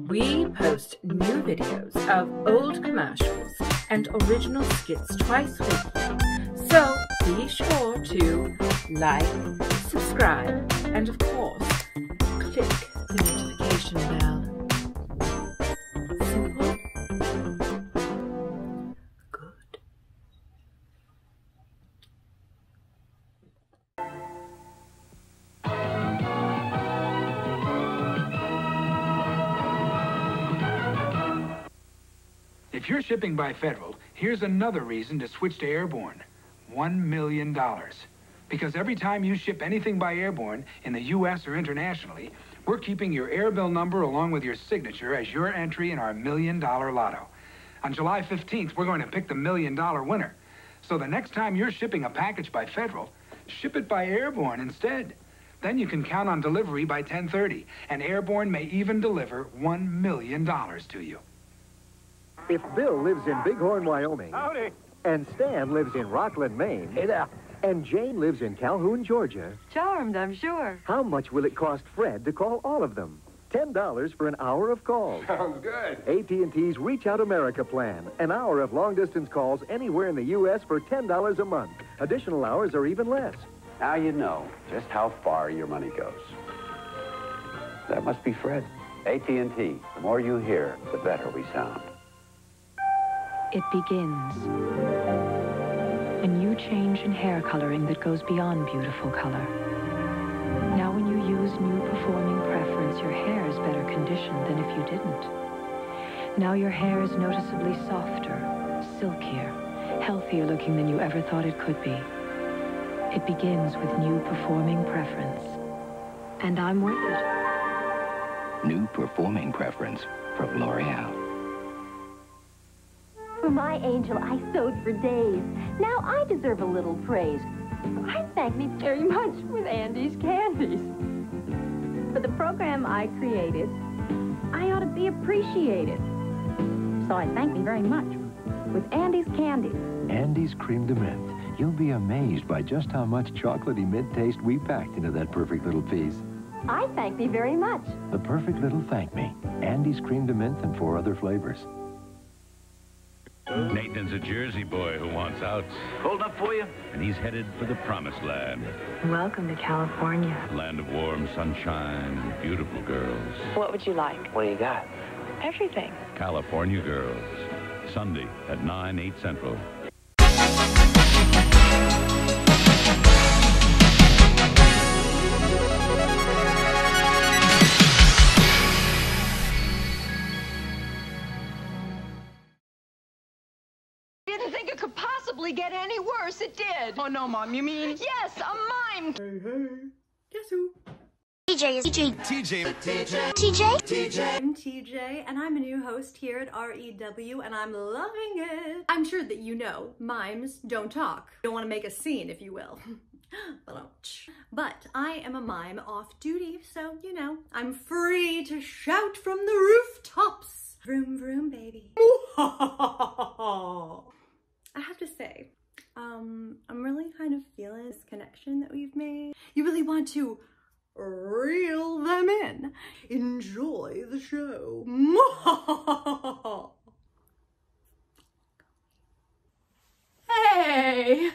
We post new videos of old commercials and original skits twice weekly. So be sure to like, subscribe, and of course, click the notification bell. Simple. Good. If you're shipping by Federal, here's another reason to switch to Airborne. $1 million. Because every time you ship anything by Airborne in the U.S. or internationally, we're keeping your air bill number along with your signature as your entry in our $1 million lotto. On July 15th, we're going to pick the $1 million winner. So the next time you're shipping a package by Federal, ship it by Airborne instead. Then you can count on delivery by 10:30, and Airborne may even deliver $1 million to you. If Bill lives in Bighorn, Wyoming, Howdy. and Stan lives in Rockland, Maine, Hey there. and Jane lives in Calhoun, Georgia, Charmed, I'm sure. how much will it cost Fred to call all of them? $10 for an hour of calls. Sounds good. AT&T's Reach Out America plan. An hour of long-distance calls anywhere in the U.S. for $10 a month. Additional hours are even less. Now you know just how far your money goes. That must be Fred. AT&T. The more you hear, the better we sound. It begins. A new change in hair coloring that goes beyond beautiful color. Now when you use new performing preference, your hair is better conditioned than if you didn't. Now your hair is noticeably softer, silkier, healthier looking than you ever thought it could be. It begins with new performing preference. And I'm worth it. New performing preference from L'Oreal. For my angel, I sewed for days. Now I deserve a little praise. I thank me very much with Andy's Candies. For the program I created, I ought to be appreciated. So I thank me very much with Andy's Candies. Andy's Cream de Mint. You'll be amazed by just how much chocolatey mint taste we packed into that perfect little piece. I thank thee very much. The perfect little thank me. Andy's Cream de Mint and 4 other flavors. Nathan's a Jersey boy who wants out. Hold up for you. And he's headed for the promised land. Welcome to California. Land of warm sunshine and beautiful girls. What would you like? What do you got? Everything. California Girls. Sunday at 9, 8 Central. Didn't think it could possibly get any worse. It did. Oh, no, Mom, you mean? Yes, a mime. Hey, hey. Guess who? TJ. I'm TJ, and I'm a new host here at REW, and I'm loving it. I'm sure that you know, mimes don't talk. You don't want to make a scene, if you will. But I am a mime off duty, so, you know, I'm free to shout from the rooftops. Vroom, vroom, baby. I have to say, I'm really kind of feeling this connection that we've made. You really want to reel them in. Enjoy the show. Hey!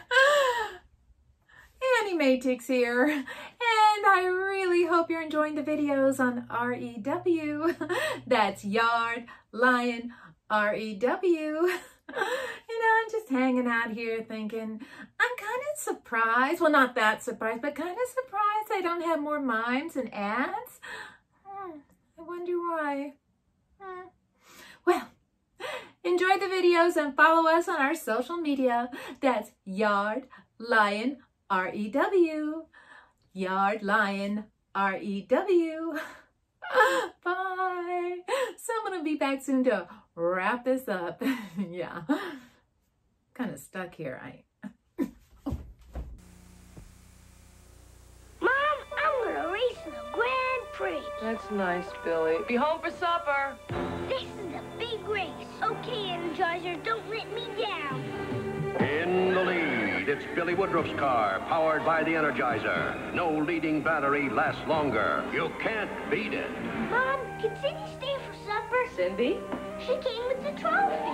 Annie Matix here, and I really hope you're enjoying the videos on REW. That's Yard, Lion, REW. You know, I'm just hanging out here thinking, I'm kind of surprised. Well, not that surprised, but kind of surprised I don't have more mimes and ads. I wonder why. Well, enjoy the videos and follow us on our social media. That's Yard, Lion, REW. Yard, Lion, REW. Bye. Someone will be back soon to wrap this up. Yeah. Kind of stuck here. Mom, I'm gonna race in the Grand Prix. That's nice, Billy. Be home for supper. This is a big race. Okay, Energizer, don't let me down. In the lead, it's Billy Woodruff's car, powered by the Energizer. No leading battery lasts longer. You can't beat it. Mom, can Cindy stay for supper? Cindy. She came with the trophy.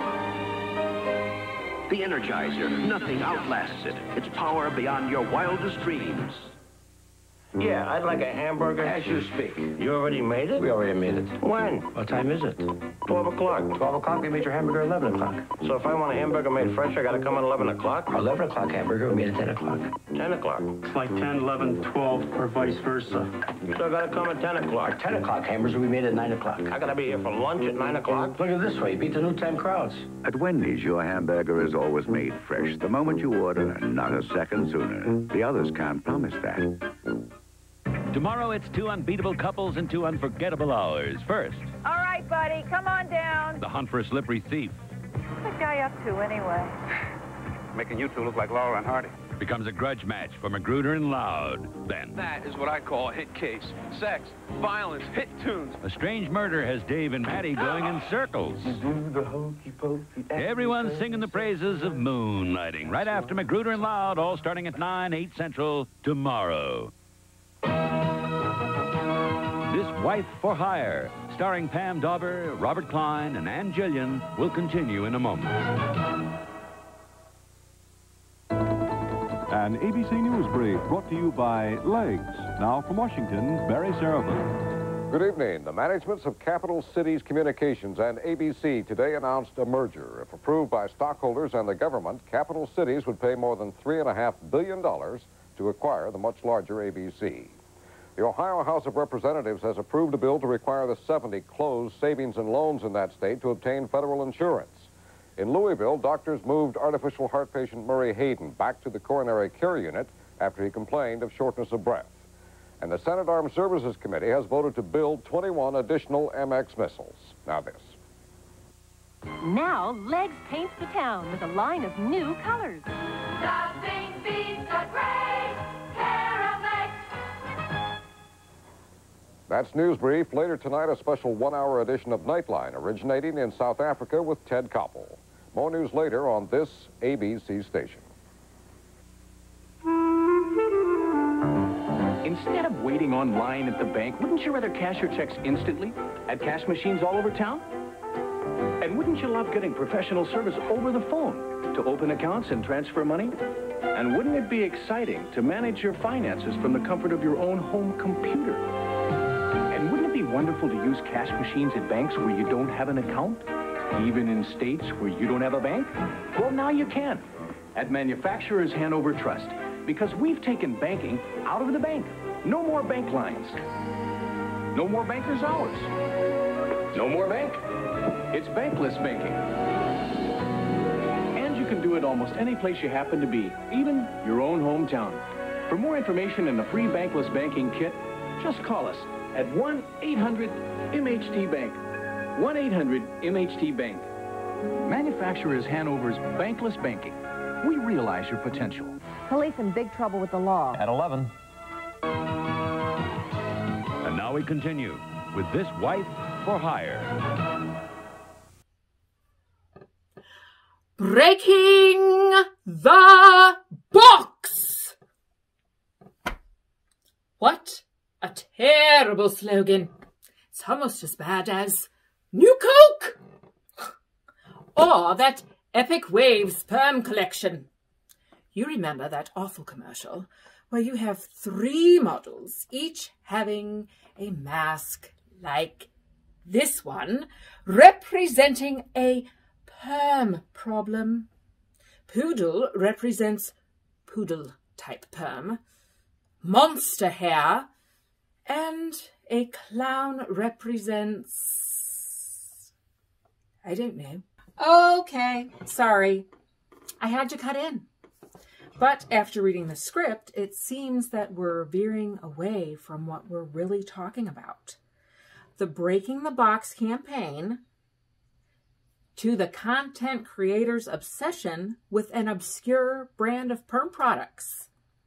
The Energizer. Nothing outlasts it. It's power beyond your wildest dreams. Yeah, I'd like a hamburger. As you speak. You already made it? We already made it. When? What time is it? 12 o'clock. 12 o'clock, we made your hamburger 11 o'clock. So if I want a hamburger made fresh, I gotta come at 11 o'clock? Our 11 o'clock hamburger, we made at 10 o'clock. 10 o'clock. It's like 10, 11, 12, or vice versa. So I gotta come at 10 o'clock. Our 10 o'clock hamburger, we made at 9 o'clock. I gotta be here for lunch at 9 o'clock? Look at it this way, beat the new time crowds. At Wendy's, your hamburger is always made fresh the moment you order, and not a second sooner. The others can't promise that. Tomorrow, it's 2 unbeatable couples and 2 unforgettable hours. First, All right, buddy, come on down. the hunt for a slippery thief What's that guy up to, anyway? Making you two look like Laura and Hardy. becomes a grudge match for Magruder and Loud. Then, That is what I call a hit case. Sex, violence, hit tunes. a strange murder has Dave and Maddie going in circles. Everyone's singing the praises of moonlighting. Right after Magruder and Loud, all starting at 9, 8 Central tomorrow. This Wife for Hire, starring Pam Dauber, Robert Klein, and Ann Jillian, will continue in a moment. An ABC News Brief brought to you by Legs. Now from Washington, Barry Serafin. Good evening. The managements of Capital Cities Communications and ABC today announced a merger. If approved by stockholders and the government, Capital Cities would pay more than $3.5 billion to acquire the much larger ABC. The Ohio House of Representatives has approved a bill to require the 70 closed savings and loans in that state to obtain federal insurance. In Louisville, doctors moved artificial heart patient Murray Hayden back to the coronary care unit after he complained of shortness of breath. And the Senate Armed Services Committee has voted to build 21 additional MX missiles. Now this. Now, Legs paints the town with a line of new colors. Nothing beats a great pair of legs. That's News Brief. Later tonight, a special one-hour edition of Nightline originating in South Africa with Ted Koppel. More news later on this ABC station. Instead of waiting online at the bank, wouldn't you rather cash your checks instantly at cash machines all over town? And wouldn't you love getting professional service over the phone to open accounts and transfer money? And wouldn't it be exciting to manage your finances from the comfort of your own home computer? And wouldn't it be wonderful to use cash machines at banks where you don't have an account? Even in states where you don't have a bank? Well, now you can at Manufacturers Hanover Trust, because we've taken banking out of the bank. No more bank lines. No more banker's hours. No more bank. It's bankless banking. And you can do it almost any place you happen to be, even your own hometown. For more information and a free bankless banking kit, just call us at 1-800-MHT-BANK. 1-800-MHT-BANK. Manufacturers Hanover's bankless banking. We realize your potential. Police in big trouble with the law. At 11. And now we continue with This Wife for Hire. Breaking the box! What a terrible slogan. It's almost as bad as New Coke! Or that Epic Wave sperm collection. You remember that awful commercial where you have 3 models, each having a mask like this one, representing a perm problem. Poodle represents poodle-type perm. Monster hair. And a clown represents... I don't know. Okay, sorry. I had to cut in. But after reading the script, it seems that we're veering away from what we're really talking about. The Breaking the Box campaign to the content creator's obsession with an obscure brand of perm products.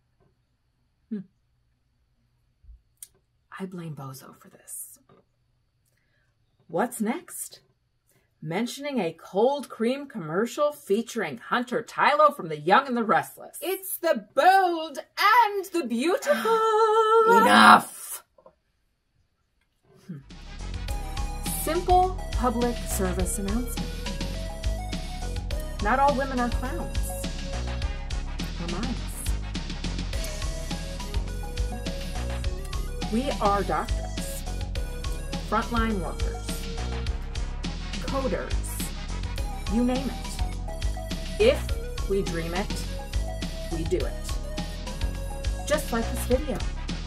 I blame Bozo for this. What's next? Mentioning a cold cream commercial featuring Hunter Tylo from The Young and the Restless. It's the bold and the beautiful. Enough! Simple public service announcement. Not all women are clowns or mimes. We are doctors, frontline workers, coders, you name it. If we dream it, we do it. Just like this video.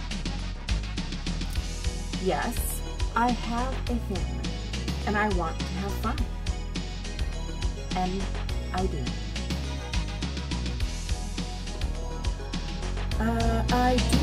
Yes, I have a family, and I want to have fun. And I do. I do